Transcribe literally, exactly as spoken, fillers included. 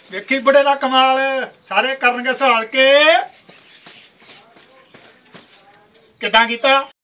ਵੇਖੀ ਬੜੇ ਦਾ कमाल सारे करनगे सवाल के किदां कीता।